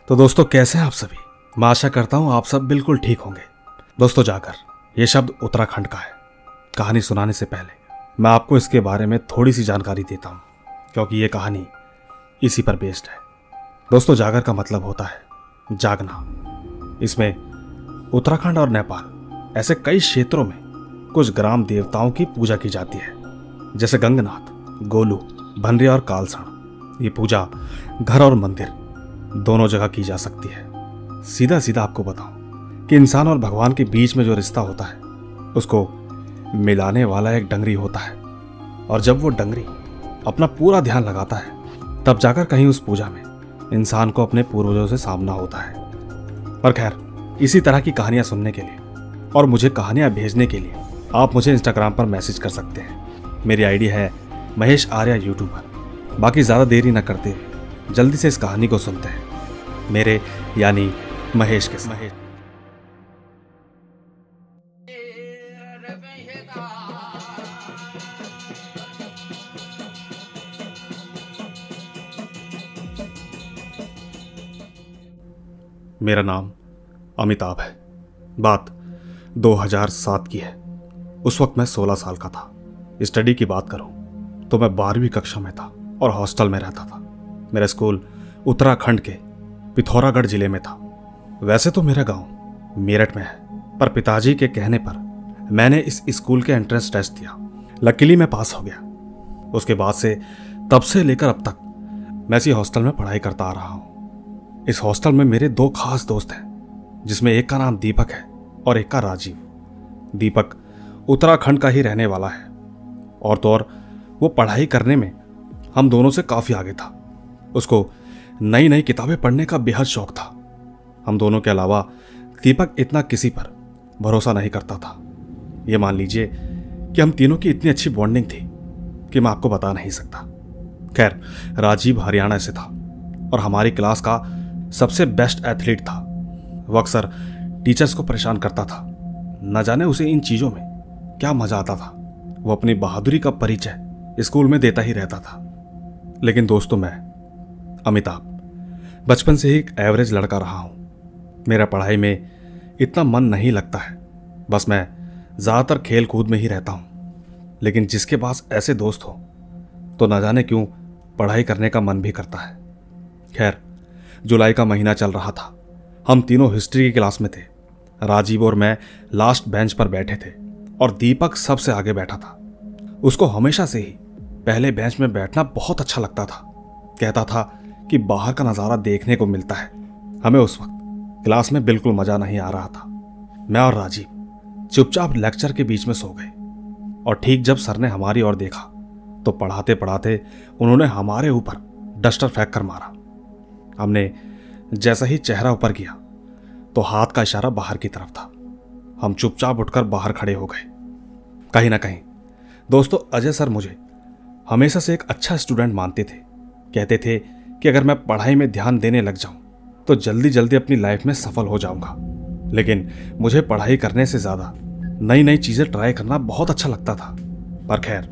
तो दोस्तों, कैसे हैं आप सभी? मैं आशा करता हूं आप सब बिल्कुल ठीक होंगे। दोस्तों, जागर ये शब्द उत्तराखंड का है। कहानी सुनाने से पहले मैं आपको इसके बारे में थोड़ी सी जानकारी देता हूं, क्योंकि ये कहानी इसी पर बेस्ड है। दोस्तों, जागर का मतलब होता है जागना। इसमें उत्तराखंड और नेपाल ऐसे कई क्षेत्रों में कुछ ग्राम देवताओं की पूजा की जाती है, जैसे गंगनाथ, गोलू, भंवरिया और कालसण। ये पूजा घर और मंदिर दोनों जगह की जा सकती है। सीधा सीधा आपको बताऊं कि इंसान और भगवान के बीच में जो रिश्ता होता है उसको मिलाने वाला एक डंगरी होता है, और जब वो डंगरी अपना पूरा ध्यान लगाता है तब जाकर कहीं उस पूजा में इंसान को अपने पूर्वजों से सामना होता है। पर खैर, इसी तरह की कहानियां सुनने के लिए और मुझे कहानियां भेजने के लिए आप मुझे इंस्टाग्राम पर मैसेज कर सकते हैं। मेरी आईडी है महेश आर्या यूट्यूबर। बाकी ज़्यादा देरी न करते हुए जल्दी से इस कहानी को सुनते हैं, मेरे यानी महेश के साथ। मेरा नाम अमिताभ है। बात 2007 की है। उस वक्त मैं 16 साल का था। स्टडी की बात करूं तो मैं 12वीं कक्षा में था और हॉस्टल में रहता था। मेरा स्कूल उत्तराखंड के पिथौरागढ़ जिले में था। वैसे तो मेरा गांव मेरठ में है, पर पिताजी के कहने पर मैंने इस स्कूल के एंट्रेंस टेस्ट दिया। लकीली मैं पास हो गया। उसके बाद से तब से लेकर अब तक मैं इसी हॉस्टल में पढ़ाई करता आ रहा हूं। इस हॉस्टल में मेरे दो खास दोस्त हैं, जिसमें एक का नाम दीपक है और एक का राजीव। दीपक उत्तराखंड का ही रहने वाला है, और तो और वो पढ़ाई करने में हम दोनों से काफ़ी आगे था। उसको नई नई किताबें पढ़ने का बेहद शौक था। हम दोनों के अलावा दीपक इतना किसी पर भरोसा नहीं करता था। ये मान लीजिए कि हम तीनों की इतनी अच्छी बॉन्डिंग थी कि मैं आपको बता नहीं सकता। खैर, राजीव हरियाणा से था और हमारी क्लास का सबसे बेस्ट एथलीट था। वो अक्सर टीचर्स को परेशान करता था। न जाने उसे इन चीज़ों में क्या मज़ा आता था। वो अपनी बहादुरी का परिचय स्कूल में देता ही रहता था। लेकिन दोस्तों, मैं अमिताभ बचपन से ही एक एवरेज लड़का रहा हूँ। मेरा पढ़ाई में इतना मन नहीं लगता है। बस मैं ज़्यादातर खेल कूद में ही रहता हूँ। लेकिन जिसके पास ऐसे दोस्त हो तो न जाने क्यों पढ़ाई करने का मन भी करता है। खैर, जुलाई का महीना चल रहा था। हम तीनों हिस्ट्री की क्लास में थे। राजीव और मैं लास्ट बेंच पर बैठे थे और दीपक सबसे आगे बैठा था। उसको हमेशा से ही पहले बेंच में बैठना बहुत अच्छा लगता था। कहता था कि बाहर का नज़ारा देखने को मिलता है। हमें उस वक्त क्लास में बिल्कुल मज़ा नहीं आ रहा था। मैं और राजीव चुपचाप लेक्चर के बीच में सो गए, और ठीक जब सर ने हमारी ओर देखा तो पढ़ाते पढ़ाते उन्होंने हमारे ऊपर डस्टर फेंक कर मारा। हमने जैसा ही चेहरा ऊपर किया तो हाथ का इशारा बाहर की तरफ था। हम चुपचाप उठकर बाहर खड़े हो गए। कहीं ना कहीं दोस्तों, अजय सर मुझे हमेशा से एक अच्छा स्टूडेंट मानते थे। कहते थे कि अगर मैं पढ़ाई में ध्यान देने लग जाऊं तो जल्दी जल्दी अपनी लाइफ में सफल हो जाऊंगा। लेकिन मुझे पढ़ाई करने से ज़्यादा नई नई चीज़ें ट्राई करना बहुत अच्छा लगता था। पर खैर,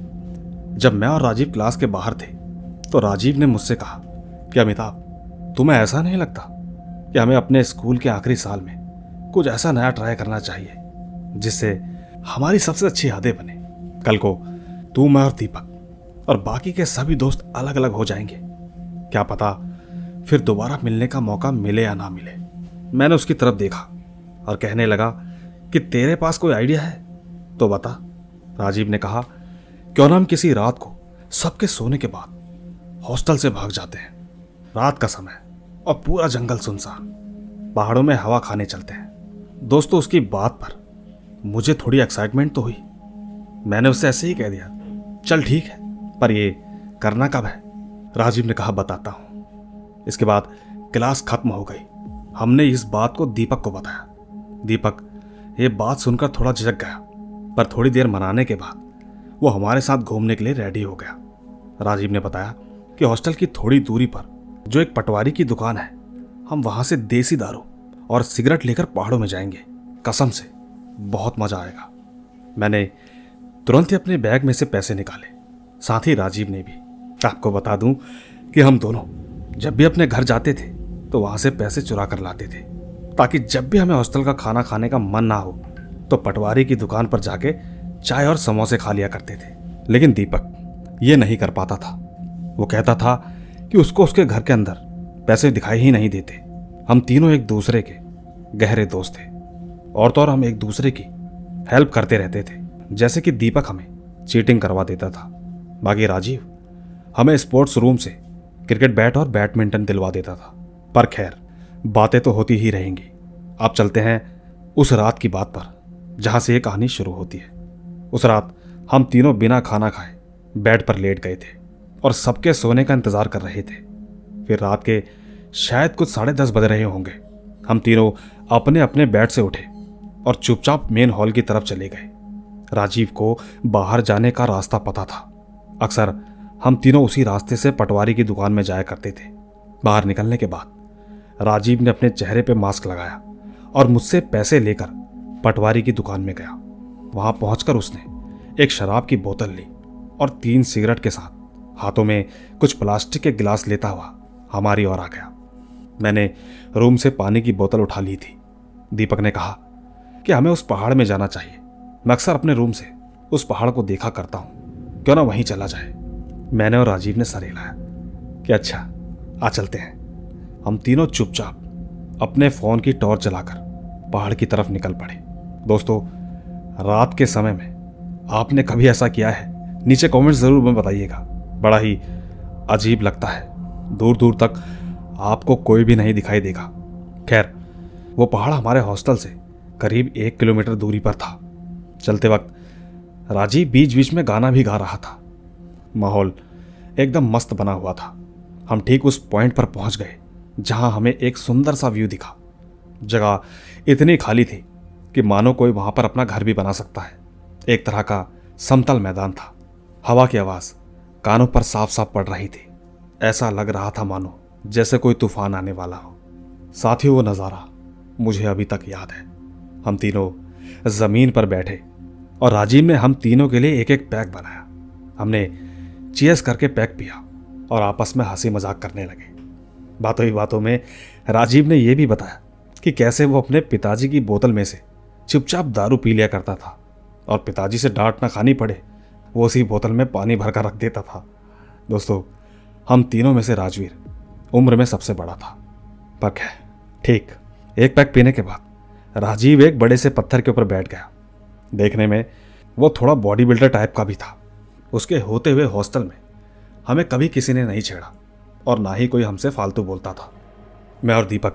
जब मैं और राजीव क्लास के बाहर थे तो राजीव ने मुझसे कहा कि अमिताभ, तुम्हें ऐसा नहीं लगता कि हमें अपने स्कूल के आखिरी साल में कुछ ऐसा नया ट्राई करना चाहिए जिससे हमारी सबसे अच्छी यादें बने? कल को तू, मैं और दीपक और बाकी के सभी दोस्त अलग अलग हो जाएंगे। क्या पता फिर दोबारा मिलने का मौका मिले या ना मिले। मैंने उसकी तरफ देखा और कहने लगा कि तेरे पास कोई आइडिया है तो बता। राजीव ने कहा, क्यों ना हम किसी रात को सबके सोने के बाद हॉस्टल से भाग जाते हैं। रात का समय और पूरा जंगल सुनसान, पहाड़ों में हवा खाने चलते हैं। दोस्तों, उसकी बात पर मुझे थोड़ी एक्साइटमेंट तो हुई। मैंने उससे ऐसे ही कह दिया, चल ठीक है, पर ये करना कब है? राजीव ने कहा, बताता हूं। इसके बाद क्लास खत्म हो गई। हमने इस बात को दीपक को बताया। दीपक ये बात सुनकर थोड़ा झिझक गया, पर थोड़ी देर मनाने के बाद वो हमारे साथ घूमने के लिए रेडी हो गया। राजीव ने बताया कि हॉस्टल की थोड़ी दूरी पर जो एक पटवारी की दुकान है, हम वहां से देसी दारू और सिगरेट लेकर पहाड़ों में जाएंगे। कसम से बहुत मजा आएगा। मैंने तुरंत ही अपने बैग में से पैसे निकाले, साथ ही राजीव ने भी। आपको बता दूं कि हम दोनों जब भी अपने घर जाते थे तो वहां से पैसे चुरा कर लाते थे, ताकि जब भी हमें हॉस्टल का खाना खाने का मन ना हो तो पटवारी की दुकान पर जाके चाय और समोसे खा लिया करते थे। लेकिन दीपक ये नहीं कर पाता था। वो कहता था कि उसको उसके घर के अंदर पैसे दिखाई ही नहीं देते। हम तीनों एक दूसरे के गहरे दोस्त थे, और तो और हम एक दूसरे की हेल्प करते रहते थे। जैसे कि दीपक हमें चीटिंग करवा देता था, बाकी राजीव हमें स्पोर्ट्स रूम से क्रिकेट बैट और बैडमिंटन दिलवा देता था। पर खैर, बातें तो होती ही रहेंगी। अब चलते हैं उस रात की बात पर जहां से ये कहानी शुरू होती है। उस रात हम तीनों बिना खाना खाए बेड पर लेट गए थे और सबके सोने का इंतजार कर रहे थे। फिर रात के शायद कुछ 10:30 बज रहे होंगे। हम तीनों अपने अपने बेड से उठे और चुपचाप मेन हॉल की तरफ चले गए। राजीव को बाहर जाने का रास्ता पता था। अक्सर हम तीनों उसी रास्ते से पटवारी की दुकान में जाया करते थे। बाहर निकलने के बाद राजीव ने अपने चेहरे पे मास्क लगाया और मुझसे पैसे लेकर पटवारी की दुकान में गया। वहां पहुंचकर उसने एक शराब की बोतल ली और 3 सिगरेट के साथ हाथों में कुछ प्लास्टिक के गिलास लेता हुआ हमारी ओर आ गया। मैंने रूम से पानी की बोतल उठा ली थी। दीपक ने कहा कि हमें उस पहाड़ में जाना चाहिए। मैं अक्सर अपने रूम से उस पहाड़ को देखा करता हूं, क्यों ना वहीं चला जाए। मैंने और राजीव ने सर हिलाया कि अच्छा, आ चलते हैं। हम तीनों चुपचाप अपने फोन की टॉर्च जलाकर पहाड़ की तरफ निकल पड़े। दोस्तों, रात के समय में आपने कभी ऐसा किया है? नीचे कमेंट्स जरूर में बताइएगा। बड़ा ही अजीब लगता है। दूर दूर तक आपको कोई भी नहीं दिखाई देगा। खैर, वो पहाड़ हमारे हॉस्टल से करीब 1 किलोमीटर दूरी पर था। चलते वक्त राजीव बीच बीच में गाना भी गा रहा था। माहौल एकदम मस्त बना हुआ था। हम ठीक उस पॉइंट पर पहुंच गए जहां हमें एक सुंदर सा व्यू दिखा। जगह इतनी खाली थी कि मानो कोई वहां पर अपना घर भी बना सकता है। एक तरह का समतल मैदान था। हवा की आवाज कानों पर साफ साफ पड़ रही थी। ऐसा लग रहा था मानो जैसे कोई तूफान आने वाला हो। साथ ही वो नज़ारा मुझे अभी तक याद है। हम तीनों जमीन पर बैठे और राजीव ने हम तीनों के लिए एक एक पैक बनाया। हमने चीयर्स करके पैक पिया और आपस में हंसी मजाक करने लगे। बातों ही बातों में राजीव ने यह भी बताया कि कैसे वो अपने पिताजी की बोतल में से चुपचाप दारू पी लिया करता था और पिताजी से डांट ना खानी पड़े वो उसी बोतल में पानी भरकर रख देता था। दोस्तों, हम तीनों में से राजवीर उम्र में सबसे बड़ा था। पर ठीक एक पैक पीने के बाद राजीव एक बड़े से पत्थर के ऊपर बैठ गया। देखने में वो थोड़ा बॉडी बिल्डर टाइप का भी था। उसके होते हुए हॉस्टल में हमें कभी किसी ने नहीं छेड़ा और ना ही कोई हमसे फालतू बोलता था। मैं और दीपक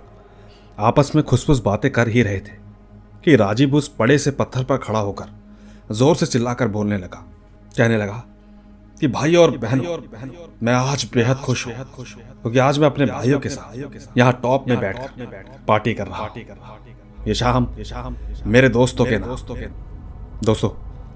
आपस में खुसफुस बातें कर ही रहे थे कि राजीव उस बड़े से पत्थर पर खड़ा होकर जोर से चिल्लाकर बोलने लगा। कहने लगा कि भाई और बहनों, मैं आज बेहद खुश हूं क्योंकि आज मैं अपने भाइयों के साथ यहाँ टॉप में बैठकर पार्टी कर रहा हूं। ये शाम मेरे दोस्तों के नाम। दोस्तों,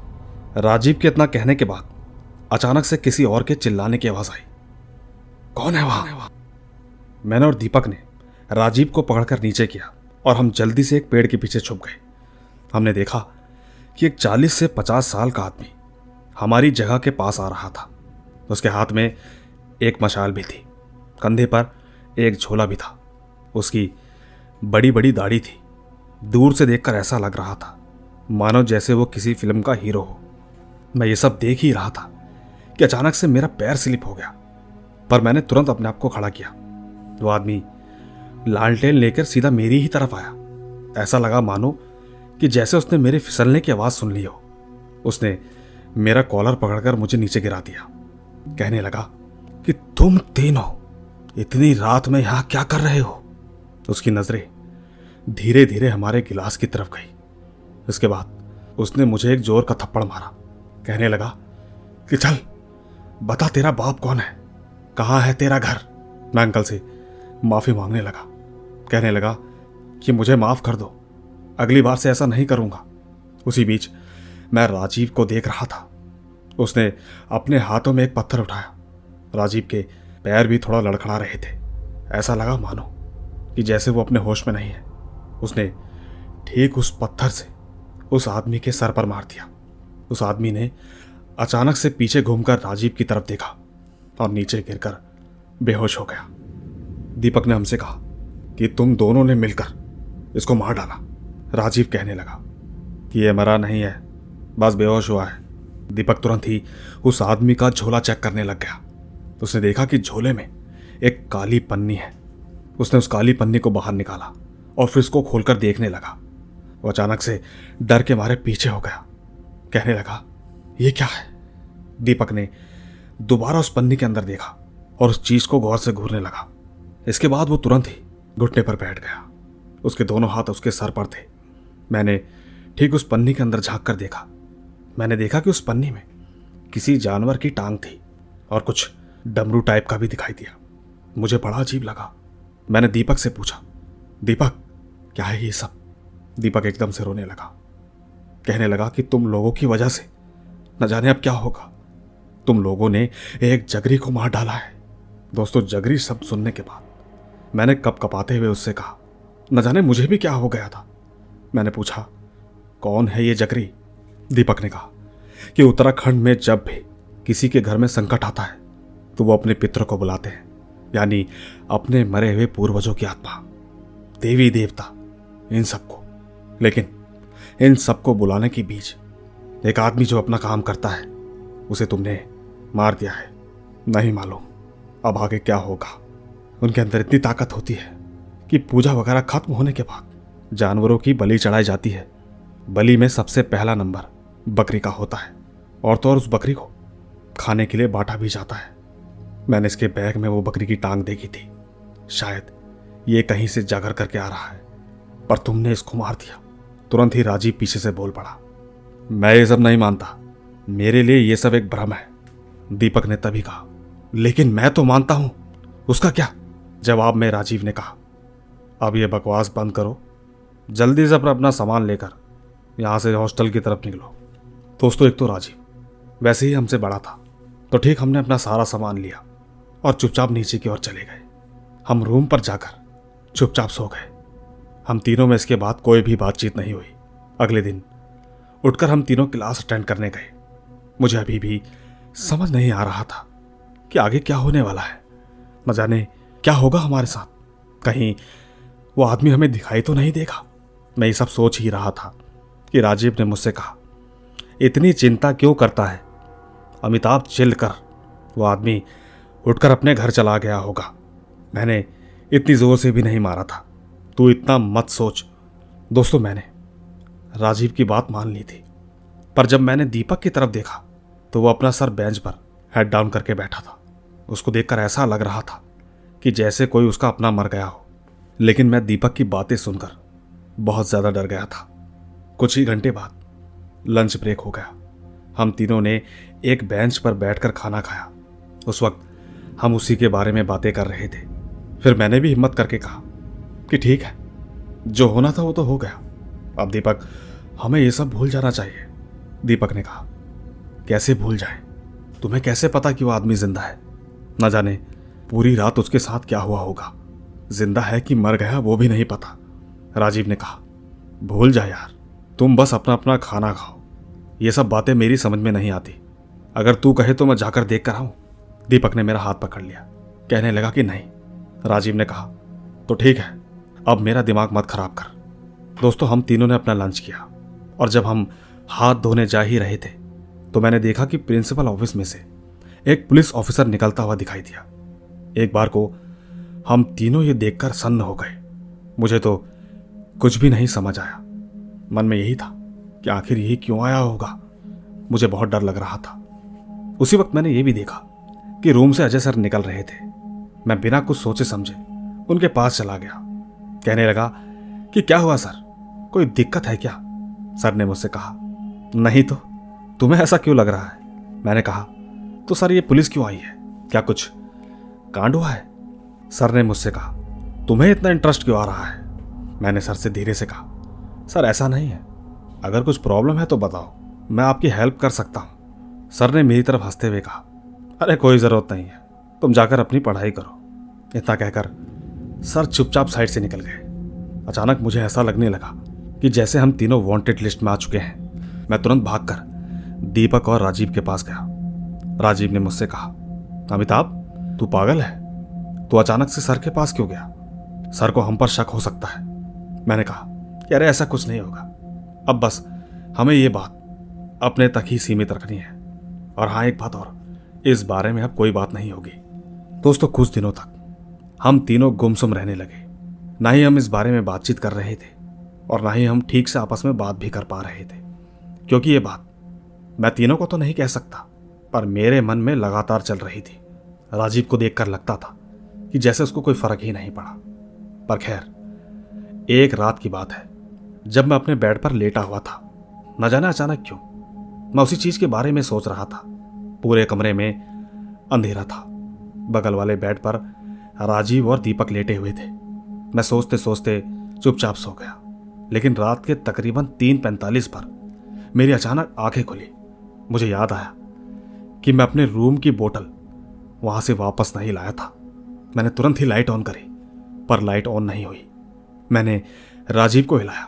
राजीव के इतना कहने के बाद अचानक से किसी और के चिल्लाने की आवाज आई। कौन है वहां? मैंने और दीपक ने राजीव को पकड़कर नीचे किया और हम जल्दी से एक पेड़ के पीछे छुप गए। हमने देखा कि एक 40 से 50 साल का आदमी हमारी जगह के पास आ रहा था। उसके हाथ में एक मशाल भी थी, कंधे पर एक झोला भी था। उसकी बड़ी बड़ी दाढ़ी थी। दूर से देखकर ऐसा लग रहा था मानो जैसे वो किसी फिल्म का हीरो हो। मैं ये सब देख ही रहा था कि अचानक से मेरा पैर स्लिप हो गया, पर मैंने तुरंत अपने आप को खड़ा किया। वो आदमी लालटेन लेकर सीधा मेरी ही तरफ आया। ऐसा लगा मानो कि जैसे उसने मेरे फिसलने की आवाज सुन ली हो। उसने मेरा कॉलर पकड़कर मुझे नीचे गिरा दिया। कहने लगा कि तुम तीनों इतनी रात में यहां क्या कर रहे हो? उसकी नजरें धीरे धीरे हमारे गिलास की तरफ गई। इसके बाद उसने मुझे एक जोर का थप्पड़ मारा। कहने लगा कि चल बता, तेरा बाप कौन है? कहां है तेरा घर? मैं अंकल से माफी मांगने लगा। कहने लगा कि मुझे माफ कर दो, अगली बार से ऐसा नहीं करूंगा। उसी बीच मैं राजीव को देख रहा था। उसने अपने हाथों में एक पत्थर उठाया। राजीव के पैर भी थोड़ा लड़खड़ा रहे थे। ऐसा लगा मानो कि जैसे वो अपने होश में नहीं है। उसने ठीक उस पत्थर से उस आदमी के सर पर मार दिया। उस आदमी ने अचानक से पीछे घूमकर राजीव की तरफ देखा और नीचे गिरकर बेहोश हो गया। दीपक ने हमसे कहा कि तुम दोनों ने मिलकर इसको मार डाला। राजीव कहने लगा कि ये मरा नहीं है, बस बेहोश हुआ है। दीपक तुरंत ही उस आदमी का झोला चेक करने लग गया। उसने देखा कि झोले में एक काली पन्नी है। उसने उस काली पन्नी को बाहर निकाला और फिर उसको खोलकर देखने लगा। वो अचानक से डर के मारे पीछे हो गया। कहने लगा, ये क्या है? दीपक ने दोबारा उस पन्नी के अंदर देखा और उस चीज को गौर से घूरने लगा। इसके बाद वो तुरंत ही घुटने पर बैठ गया। उसके दोनों हाथ उसके सर पर थे। मैंने ठीक उस पन्नी के अंदर झांक कर देखा। मैंने देखा कि उस पन्नी में किसी जानवर की टांग थी और कुछ डमरू टाइप का भी दिखाई दिया। मुझे बड़ा अजीब लगा। मैंने दीपक से पूछा, दीपक क्या है ये सब? दीपक एकदम से रोने लगा। कहने लगा कि तुम लोगों की वजह से न जाने अब क्या होगा। तुम लोगों ने एक जगरी को मार डाला है। दोस्तों, जगरी शब्द सुनने के बाद मैंने कप कपाते हुए उससे कहा, न जाने मुझे भी क्या हो गया था। मैंने पूछा, कौन है ये जगरी? दीपक ने कहा कि उत्तराखंड में जब भी किसी के घर में संकट आता है तो वो अपने पितरों को बुलाते हैं, यानी अपने मरे हुए पूर्वजों की आत्मा, देवी देवता, इन सबको। लेकिन इन सबको बुलाने के बीच एक आदमी जो अपना काम करता है उसे तुमने मार दिया है। नहीं मालूम अब आगे क्या होगा। उनके अंदर इतनी ताकत होती है कि पूजा वगैरह खत्म होने के बाद जानवरों की बलि चढ़ाई जाती है। बलि में सबसे पहला नंबर बकरी का होता है और तो और उस बकरी को खाने के लिए बांटा भी जाता है। मैंने इसके बैग में वो बकरी की टांग देखी थी। शायद ये कहीं से जागर करके आ रहा है, पर तुमने इसको मार दिया। तुरंत ही राजीव पीछे से बोल पड़ा, मैं ये सब नहीं मानता, मेरे लिए ये सब एक भ्रम है। दीपक ने तभी कहा, लेकिन मैं तो मानता हूं। उसका क्या? जवाब में राजीव ने कहा, अब ये बकवास बंद करो, जल्दी से अपना सामान लेकर यहां से हॉस्टल की तरफ निकलो। दोस्तों, एक तो राजीव वैसे ही हमसे बड़ा था, तो ठीक हमने अपना सारा सामान लिया और चुपचाप नीचे की ओर चले गए। हम रूम पर जाकर चुपचाप सो गए। हम तीनों में इसके बाद कोई भी बातचीत नहीं हुई। अगले दिन उठकर हम तीनों क्लास अटेंड करने गए। मुझे अभी भी समझ नहीं आ रहा था कि आगे क्या होने वाला है। न जाने क्या होगा हमारे साथ। कहीं वो आदमी हमें दिखाई तो नहीं देगा। मैं ये सब सोच ही रहा था कि राजीव ने मुझसे कहा, इतनी चिंता क्यों करता है? अमिताभ चिल कर, वो आदमी उठकर अपने घर चला गया होगा। मैंने इतनी जोर से भी नहीं मारा था, तू इतना मत सोच। दोस्तों, मैंने राजीव की बात मान ली थी, पर जब मैंने दीपक की तरफ देखा तो वो अपना सर बेंच पर हेड डाउन करके बैठा था। उसको देखकर ऐसा लग रहा था कि जैसे कोई उसका अपना मर गया हो। लेकिन मैं दीपक की बातें सुनकर बहुत ज़्यादा डर गया था। कुछ ही घंटे बाद लंच ब्रेक हो गया। हम तीनों ने एक बेंच पर बैठकर खाना खाया। उस वक्त हम उसी के बारे में बातें कर रहे थे। फिर मैंने भी हिम्मत करके कहा कि ठीक है, जो होना था वो तो हो गया। अब दीपक, हमें ये सब भूल जाना चाहिए। दीपक ने कहा, कैसे भूल जाए? तुम्हें कैसे पता कि वो आदमी जिंदा है? न जाने पूरी रात उसके साथ क्या हुआ होगा। जिंदा है कि मर गया वो भी नहीं पता। राजीव ने कहा, भूल जा यार, तुम बस अपना अपना खाना खाओ। ये सब बातें मेरी समझ में नहीं आती। अगर तू कहे तो मैं जाकर देख कर आऊं। दीपक ने मेरा हाथ पकड़ लिया। कहने लगा कि नहीं। राजीव ने कहा, तो ठीक है, अब मेरा दिमाग मत खराब कर। दोस्तों, हम तीनों ने अपना लंच किया और जब हम हाथ धोने जा ही रहे थे तो मैंने देखा कि प्रिंसिपल ऑफिस में से एक पुलिस ऑफिसर निकलता हुआ दिखाई दिया। एक बार को हम तीनों ये देखकर सन्न हो गए। मुझे तो कुछ भी नहीं समझ आया। मन में यही था कि आखिर यही क्यों आया होगा। मुझे बहुत डर लग रहा था। उसी वक्त मैंने ये भी देखा कि रूम से अजय सर निकल रहे थे। मैं बिना कुछ सोचे समझे उनके पास चला गया। कहने लगा कि क्या हुआ सर, कोई दिक्कत है क्या? सर ने मुझसे कहा, नहीं तो, तुम्हें ऐसा क्यों लग रहा है? मैंने कहा, तो सर ये पुलिस क्यों आई है? क्या कुछ कांड हुआ है? सर ने मुझसे कहा, तुम्हें इतना इंटरेस्ट क्यों आ रहा है? मैंने सर से धीरे से कहा, सर ऐसा नहीं है, अगर कुछ प्रॉब्लम है तो बताओ, मैं आपकी हेल्प कर सकता हूँ। सर ने मेरी तरफ हंसते हुए कहा, अरे कोई ज़रूरत नहीं है, तुम जाकर अपनी पढ़ाई करो। इतना कहकर सर चुपचाप साइड से निकल गए। अचानक मुझे ऐसा लगने लगा कि जैसे हम तीनों वांटेड लिस्ट में आ चुके हैं। मैं तुरंत भागकर दीपक और राजीव के पास गया। राजीव ने मुझसे कहा, अमिताभ तू पागल है? तू अचानक से सर के पास क्यों गया? सर को हम पर शक हो सकता है। मैंने कहा कि अरे ऐसा कुछ नहीं होगा, अब बस हमें ये बात अपने तक ही सीमित रखनी है। और हाँ, एक बात और, इस बारे में अब कोई बात नहीं होगी। दोस्तों, कुछ दिनों तक हम तीनों गुमसुम रहने लगे। ना ही हम इस बारे में बातचीत कर रहे थे और ना ही हम ठीक से आपस में बात भी कर पा रहे थे, क्योंकि ये बात मैं तीनों को तो नहीं कह सकता, पर मेरे मन में लगातार चल रही थी। राजीव को देखकर लगता था कि जैसे उसको कोई फर्क ही नहीं पड़ा। पर खैर, एक रात की बात है, जब मैं अपने बेड पर लेटा हुआ था, न जाने अचानक क्यों मैं उसी चीज के बारे में सोच रहा था। पूरे कमरे में अंधेरा था। बगल वाले बेड पर राजीव और दीपक लेटे हुए थे। मैं सोचते सोचते चुपचाप सो गया। लेकिन रात के तकरीबन 3:45 पर मेरी अचानक आंखें खुली। मुझे याद आया कि मैं अपने रूम की बोतल वहां से वापस नहीं लाया था। मैंने तुरंत ही लाइट ऑन करी, पर लाइट ऑन नहीं हुई। मैंने राजीव को हिलाया,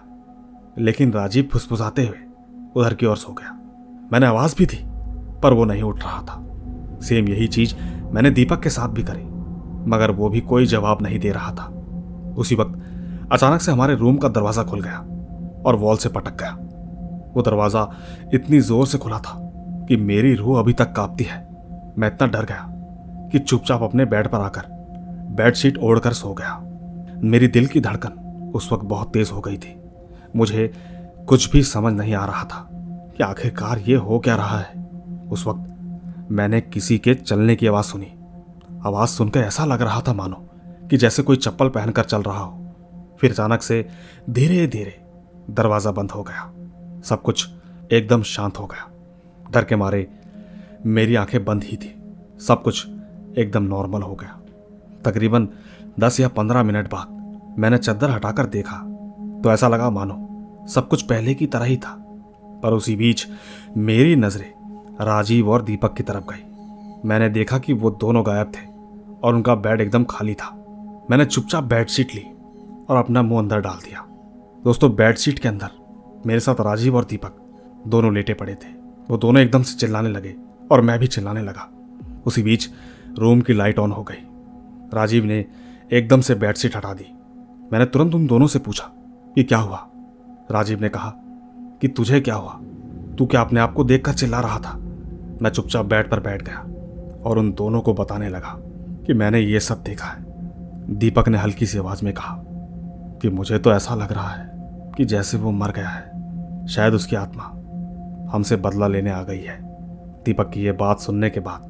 लेकिन राजीव फुसफुसाते हुए उधर की ओर सो गया। मैंने आवाज भी दी, पर वो नहीं उठ रहा था। सेम यही चीज मैंने दीपक के साथ भी करी, मगर वो भी कोई जवाब नहीं दे रहा था। उसी वक्त अचानक से हमारे रूम का दरवाजा खुल गया और वॉल से पटक गया। वो दरवाजा इतनी जोर से खुला था कि मेरी रूह अभी तक कांपती है। मैं इतना डर गया कि चुपचाप अपने बेड पर आकर बेडशीट ओढ़कर सो गया। मेरी दिल की धड़कन उस वक्त बहुत तेज हो गई थी। मुझे कुछ भी समझ नहीं आ रहा था कि आखिरकार ये हो क्या रहा है। उस वक्त मैंने किसी के चलने की आवाज सुनी। आवाज सुनकर ऐसा लग रहा था मानो कि जैसे कोई चप्पल पहनकर चल रहा हो। फिर अचानक से धीरे धीरे दरवाजा बंद हो गया। सब कुछ एकदम शांत हो गया। डर के मारे मेरी आंखें बंद ही थी। सब कुछ एकदम नॉर्मल हो गया। तकरीबन 10 या 15 मिनट बाद मैंने चद्दर हटाकर देखा तो ऐसा लगा मानो सब कुछ पहले की तरह ही था। पर उसी बीच मेरी नजरें राजीव और दीपक की तरफ गई। मैंने देखा कि वो दोनों गायब थे और उनका बेड एकदम खाली था। मैंने चुपचाप बेडशीट ली और अपना मुंह अंदर डाल दिया। दोस्तों, बेडशीट के अंदर मेरे साथ राजीव और दीपक दोनों लेटे पड़े थे। वो दोनों एकदम से चिल्लाने लगे और मैं भी चिल्लाने लगा। उसी बीच रूम की लाइट ऑन हो गई। राजीव ने एकदम से बेडशीट हटा दी। मैंने तुरंत उन दोनों से पूछा कि क्या हुआ। राजीव ने कहा कि तुझे क्या हुआ, तू क्या अपने आप को देखकर चिल्ला रहा था। मैं चुपचाप बेड पर बैठ गया और उन दोनों को बताने लगा कि मैंने ये सब देखा है। दीपक ने हल्की सी आवाज में कहा कि मुझे तो ऐसा लग रहा है कि जैसे वो मर गया है। शायद उसकी आत्मा हमसे बदला लेने आ गई है। दीपक की यह बात सुनने के बाद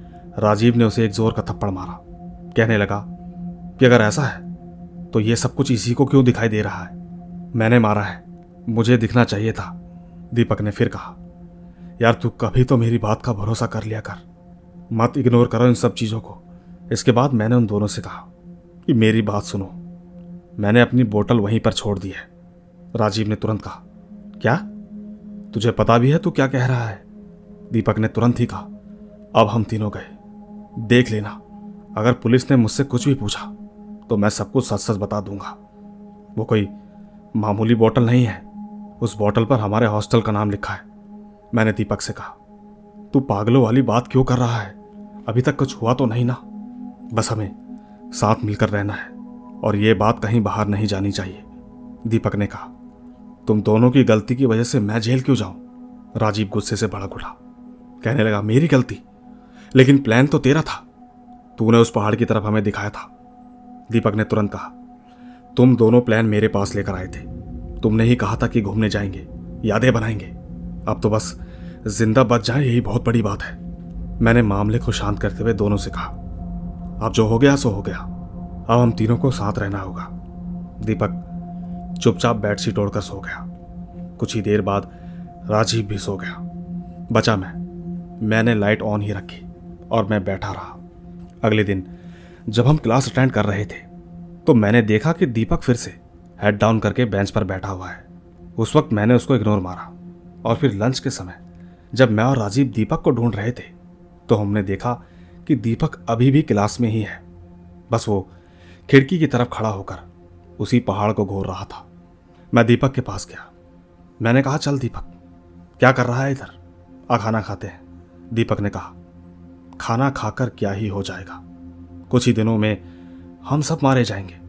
राजीव ने उसे एक जोर का थप्पड़ मारा। कहने लगा कि अगर ऐसा है तो ये सब कुछ इसी को क्यों दिखाई दे रहा है। मैंने मारा है, मुझे दिखना चाहिए था। दीपक ने फिर कहा, यार तू कभी तो मेरी बात का भरोसा कर लिया कर, मत इग्नोर करो इन सब चीजों को। इसके बाद मैंने उन दोनों से कहा कि मेरी बात सुनो, मैंने अपनी बोतल वहीं पर छोड़ दी है। राजीव ने तुरंत कहा, क्या तुझे पता भी है तू क्या कह रहा है। दीपक ने तुरंत ही कहा, अब हम तीनों गए, देख लेना अगर पुलिस ने मुझसे कुछ भी पूछा तो मैं सब कुछ सच सच बता दूंगा। वो कोई मामूली बोतल नहीं है, उस बोतल पर हमारे हॉस्टल का नाम लिखा है। मैंने दीपक से कहा, तू पागलों वाली बात क्यों कर रहा है, अभी तक कुछ हुआ तो नहीं ना। बस हमें साथ मिलकर रहना है और ये बात कहीं बाहर नहीं जानी चाहिए। दीपक ने कहा, तुम दोनों की गलती की वजह से मैं जेल क्यों जाऊं। राजीव गुस्से से भड़क उठा। कहने लगा, मेरी गलती? लेकिन प्लान तो तेरा था, तूने उस पहाड़ की तरफ हमें दिखाया था। दीपक ने तुरंत कहा, तुम दोनों प्लान मेरे पास लेकर आए थे। तुमने ही कहा था कि घूमने जाएंगे, यादें बनाएंगे। अब तो बस जिंदा बच जाए, यही बहुत बड़ी बात है। मैंने मामले को शांत करते हुए दोनों से कहा, अब जो हो गया सो हो गया, अब हम तीनों को साथ रहना होगा। दीपक चुपचाप बेडशीट ओढ़कर सो गया। कुछ ही देर बाद राजीव भी सो गया। बचा मैंने लाइट ऑन ही रखी और मैं बैठा रहा। अगले दिन जब हम क्लास अटेंड कर रहे थे तो मैंने देखा कि दीपक फिर से हेड डाउन करके बेंच पर बैठा हुआ है। उस वक्त मैंने उसको इग्नोर मारा और फिर लंच के समय जब मैं और राजीव दीपक को ढूंढ रहे थे तो हमने देखा कि दीपक अभी भी क्लास में ही है। बस वो खिड़की की तरफ खड़ा होकर उसी पहाड़ को घूर रहा था। मैं दीपक के पास गया। मैंने कहा, चल दीपक, क्या कर रहा है इधर, आ खाना खाते हैं। दीपक ने कहा, खाना खाकर क्या ही हो जाएगा, कुछ ही दिनों में हम सब मारे जाएंगे।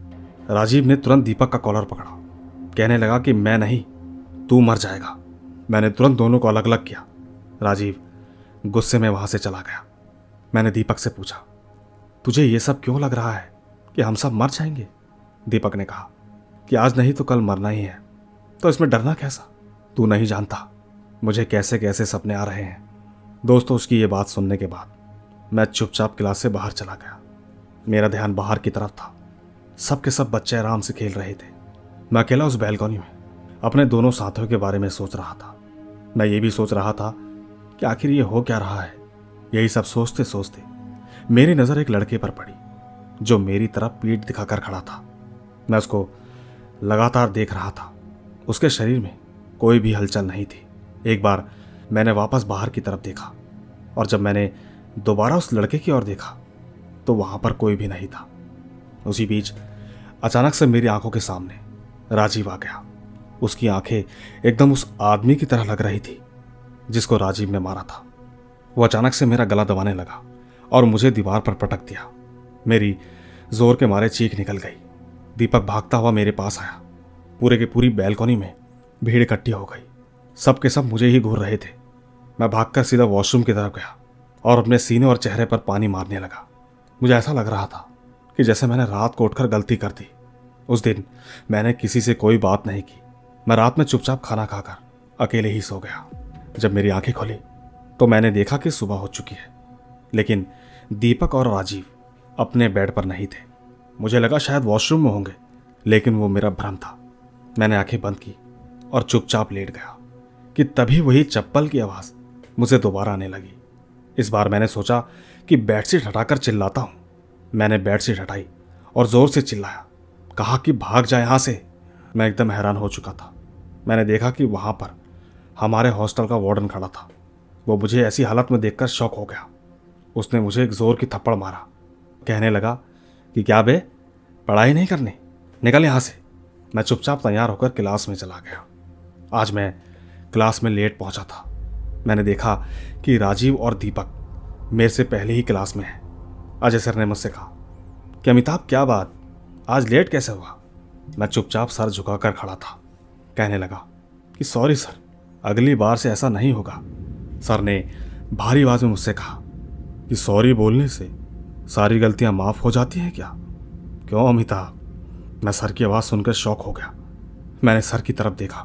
राजीव ने तुरंत दीपक का कॉलर पकड़ा, कहने लगा कि मैं नहीं, तू मर जाएगा। मैंने तुरंत दोनों को अलग अलग किया। राजीव गुस्से में वहां से चला गया। मैंने दीपक से पूछा, तुझे ये सब क्यों लग रहा है कि हम सब मर जाएंगे? दीपक ने कहा कि आज नहीं तो कल मरना ही है, तो इसमें डरना कैसा? तू नहीं जानता मुझे कैसे कैसे सपने आ रहे हैं। दोस्तों, उसकी ये बात सुनने के बाद मैं चुपचाप क्लास से बाहर चला गया। मेरा ध्यान बाहर की तरफ था। सब के सब बच्चे आराम से खेल रहे थे। मैं अकेला उस बैल्कनी में अपने दोनों साथियों के बारे में सोच रहा था। मैं ये भी सोच रहा था कि आखिर ये हो क्या रहा है। यही सब सोचते सोचते मेरी नज़र एक लड़के पर पड़ी जो मेरी तरफ पीठ दिखाकर खड़ा था। मैं उसको लगातार देख रहा था। उसके शरीर में कोई भी हलचल नहीं थी। एक बार मैंने वापस बाहर की तरफ देखा और जब मैंने दोबारा उस लड़के की ओर देखा तो वहां पर कोई भी नहीं था। उसी बीच अचानक से मेरी आंखों के सामने राजीव आ गया। उसकी आंखें एकदम उस आदमी की तरह लग रही थी जिसको राजीव ने मारा था। वो अचानक से मेरा गला दबाने लगा और मुझे दीवार पर पटक दिया। मेरी जोर के मारे चीख निकल गई। दीपक भागता हुआ मेरे पास आया। पूरे की पूरी बैल्कनी में भीड़ इकट्ठी हो गई। सब के सब मुझे ही घूर रहे थे। मैं भागकर सीधा वॉशरूम की तरफ गया और अपने सीने और चेहरे पर पानी मारने लगा। मुझे ऐसा लग रहा था कि जैसे मैंने रात को उठकर गलती कर दी। उस दिन मैंने किसी से कोई बात नहीं की। मैं रात में चुपचाप खाना खाकर अकेले ही सो गया। जब मेरी आंखें खुली तो मैंने देखा कि सुबह हो चुकी है, लेकिन दीपक और राजीव अपने बेड पर नहीं थे। मुझे लगा शायद वॉशरूम में होंगे, लेकिन वो मेरा भ्रम था। मैंने आंखें बंद की और चुपचाप लेट गया कि तभी वही चप्पल की आवाज़ मुझे दोबारा आने लगी। इस बार मैंने सोचा कि बेडशीट हटाकर चिल्लाता हूँ। मैंने बेडशीट हटाई और जोर से चिल्लाया, कहा कि भाग जा यहाँ से। मैं एकदम हैरान हो चुका था। मैंने देखा कि वहाँ पर हमारे हॉस्टल का वार्डन खड़ा था। वो मुझे ऐसी हालत में देखकर शॉक हो गया। उसने मुझे एक जोर की थप्पड़ मारा। कहने लगा कि क्या बे, पढ़ाई नहीं करनी, निकल यहाँ से। मैं चुपचाप तैयार होकर क्लास में चला गया। आज मैं क्लास में लेट पहुंचा था। मैंने देखा कि राजीव और दीपक मेरे से पहले ही क्लास में हैं। अजय सर ने मुझसे कहा कि अमिताभ, क्या बात, आज लेट कैसे हुआ? मैं चुपचाप सर झुकाकर खड़ा था। कहने लगा कि सॉरी सर, अगली बार से ऐसा नहीं होगा। सर ने भारी आवाज में मुझसे कहा कि सॉरी बोलने से सारी गलतियां माफ हो जाती हैं क्या? क्यों अमिताभ? मैं सर की आवाज़ सुनकर शॉक हो गया। मैंने सर की तरफ देखा।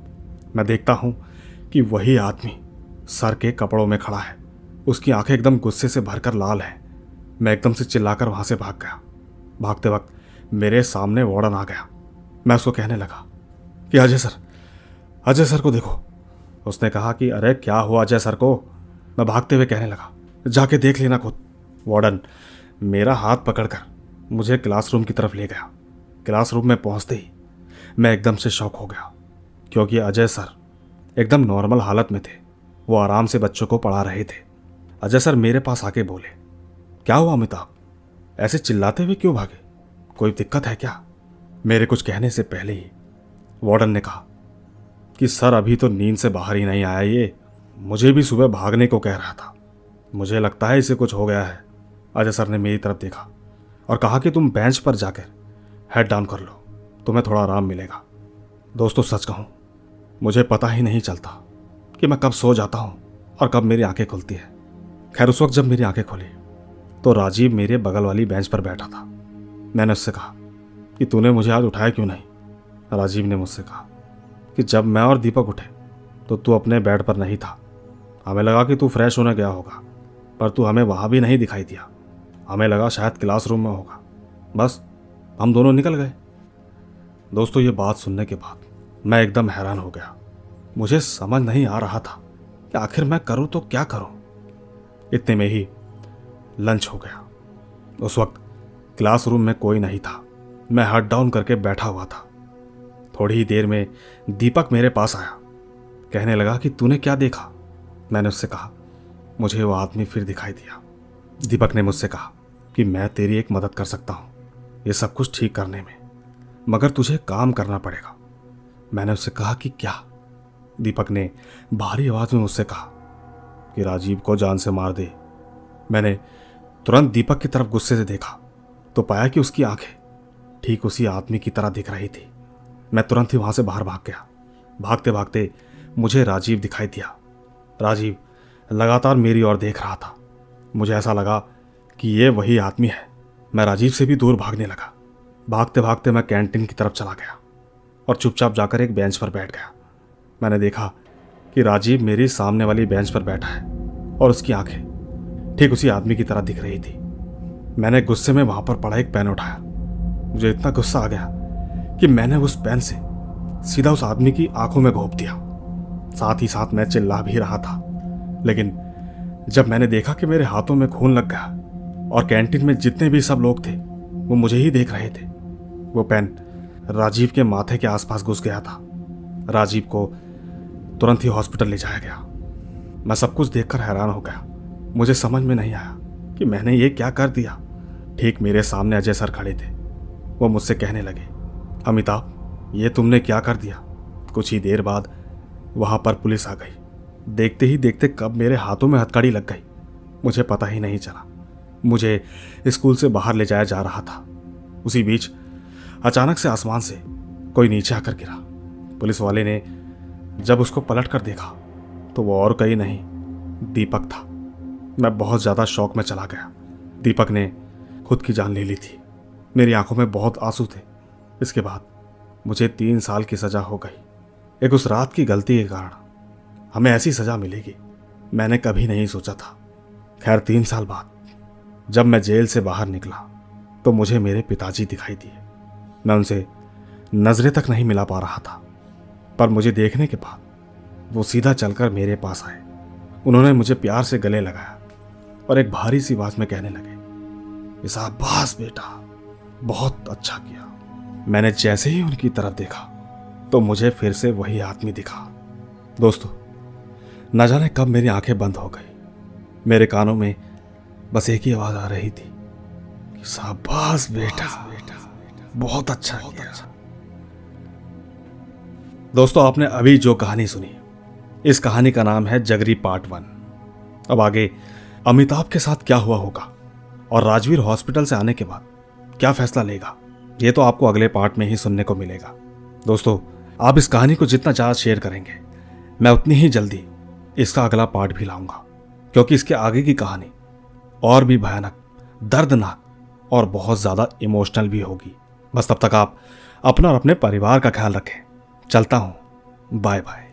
मैं देखता हूं कि वही आदमी सर के कपड़ों में खड़ा है। उसकी आंखें एकदम गुस्से से भरकर लाल हैं। मैं एकदम से चिल्लाकर वहां से भाग गया। भागते वक्त मेरे सामने वार्डन आ गया। मैं उसको कहने लगा कि अजय सर को देखो। उसने कहा कि अरे क्या हुआ अजय सर को? मैं भागते हुए कहने लगा, जाके देख लेना खुद। वार्डन मेरा हाथ पकड़कर मुझे क्लासरूम की तरफ ले गया। क्लासरूम में पहुंचते ही मैं एकदम से शॉक हो गया, क्योंकि अजय सर एकदम नॉर्मल हालत में थे। वो आराम से बच्चों को पढ़ा रहे थे। अजय सर मेरे पास आके बोले, क्या हुआ अमिताभ, ऐसे चिल्लाते हुए क्यों भागे? कोई दिक्कत है क्या? मेरे कुछ कहने से पहले ही वार्डन ने कहा कि सर अभी तो नींद से बाहर ही नहीं आया ये, मुझे भी सुबह भागने को कह रहा था। मुझे लगता है इसे कुछ हो गया है। अजय सर ने मेरी तरफ देखा और कहा कि तुम बेंच पर जाकर हेड डाउन कर लो, तुम्हें थोड़ा आराम मिलेगा। दोस्तों, सच कहूं, मुझे पता ही नहीं चलता कि मैं कब सो जाता हूं और कब मेरी आंखें खुलती है। खैर, उस वक्त जब मेरी आंखें खुली तो राजीव मेरे बगल वाली बेंच पर बैठा था। मैंने उससे कहा कि तूने मुझे आज उठाया क्यों नहीं? राजीव ने मुझसे कहा कि जब मैं और दीपक उठे तो तू अपने बेड पर नहीं था। हमें लगा कि तू फ्रेश होने गया होगा, पर तू हमें वहां भी नहीं दिखाई दिया। हमें लगा शायद क्लासरूम में होगा। बस हम दोनों निकल गए। दोस्तों, ये बात सुनने के बाद मैं एकदम हैरान हो गया। मुझे समझ नहीं आ रहा था कि आखिर मैं करूं तो क्या करूं। इतने में ही लंच हो गया। उस वक्त क्लासरूम में कोई नहीं था। मैं हेड डाउन करके बैठा हुआ था। थोड़ी ही देर में दीपक मेरे पास आया। कहने लगा कि तूने क्या देखा? मैंने उससे कहा, मुझे वो आदमी फिर दिखाई दिया। दीपक ने मुझसे कहा कि मैं तेरी एक मदद कर सकता हूं ये सब कुछ ठीक करने में, मगर तुझे काम करना पड़ेगा। मैंने उससे कहा कि क्या? दीपक ने भारी आवाज में मुझसे कहा कि राजीव को जान से मार दे। मैंने तुरंत दीपक की तरफ गुस्से से देखा तो पाया कि उसकी आंखें ठीक उसी आदमी की तरह दिख रही थी। मैं तुरंत ही वहां से बाहर भाग गया। भागते भागते मुझे राजीव दिखाई दिया। राजीव लगातार मेरी ओर देख रहा था। मुझे ऐसा लगा कि ये वही आदमी है। मैं राजीव से भी दूर भागने लगा। भागते भागते मैं कैंटीन की तरफ चला गया और चुपचाप जाकर एक बेंच पर बैठ गया। मैंने देखा कि राजीव मेरी सामने वाली बेंच पर बैठा है और उसकी आंखें ठीक उसी आदमी की तरह दिख रही थी। मैंने गुस्से में वहां पर पड़ा एक पेन उठाया। मुझे इतना गुस्सा आ गया कि मैंने उस पेन से सीधा उस आदमी की आंखों में घोंप दिया। साथ ही साथ मैं चिल्ला भी रहा था। लेकिन जब मैंने देखा कि मेरे हाथों में खून लग गया और कैंटीन में जितने भी सब लोग थे वो मुझे ही देख रहे थे, वो पेन राजीव के माथे के आसपास घुस गया था। राजीव को तुरंत ही हॉस्पिटल ले जाया गया। मैं सब कुछ देखकर हैरान हो गया। मुझे समझ में नहीं आया कि मैंने ये क्या कर दिया। ठीक मेरे सामने अजय सर खड़े थे। वो मुझसे कहने लगे, अमिताभ, ये तुमने क्या कर दिया। कुछ ही देर बाद वहां पर पुलिस आ गई। देखते ही देखते कब मेरे हाथों में हथकड़ी लग गई मुझे पता ही नहीं चला। मुझे स्कूल से बाहर ले जाया जा रहा था। उसी बीच अचानक से आसमान से कोई नीचे आकर गिरा। पुलिस वाले ने जब उसको पलट कर देखा तो वो और कहीं नहीं, दीपक था। मैं बहुत ज़्यादा शौक में चला गया। दीपक ने खुद की जान ले ली थी। मेरी आंखों में बहुत आंसू थे। इसके बाद मुझे 3 साल की सज़ा हो गई। एक उस रात की गलती के कारण हमें ऐसी सज़ा मिलेगी मैंने कभी नहीं सोचा था। खैर 3 साल बाद जब मैं जेल से बाहर निकला तो मुझे मेरे पिताजी दिखाई दिए। मैं उनसे नजरें तक नहीं मिला पा रहा था, पर मुझे देखने के बाद वो सीधा चलकर मेरे पास आए। उन्होंने मुझे प्यार से गले लगाया और एक भारी सी आवाज में कहने लगे, शाबाश बेटा, बहुत अच्छा किया। मैंने जैसे ही उनकी तरफ देखा तो मुझे फिर से वही आदमी दिखा। दोस्तों, न जाने कब मेरी आंखें बंद हो गई। मेरे कानों में बस एक ही आवाज आ रही थी कि शाबाश बेटा, बहुत अच्छा किया। दोस्तों, आपने अभी जो कहानी सुनी, इस कहानी का नाम है जगरी पार्ट 1। अब आगे अमिताभ के साथ क्या हुआ होगा और राजवीर हॉस्पिटल से आने के बाद क्या फैसला लेगा, ये तो आपको अगले पार्ट में ही सुनने को मिलेगा। दोस्तों, आप इस कहानी को जितना ज़्यादा शेयर करेंगे, मैं उतनी ही जल्दी इसका अगला पार्ट भी लाऊंगा, क्योंकि इसके आगे की कहानी और भी भयानक, दर्दनाक और बहुत ज़्यादा इमोशनल भी होगी। बस तब तक आप अपना और अपने परिवार का ख्याल रखें। चलता हूँ, बाय बाय।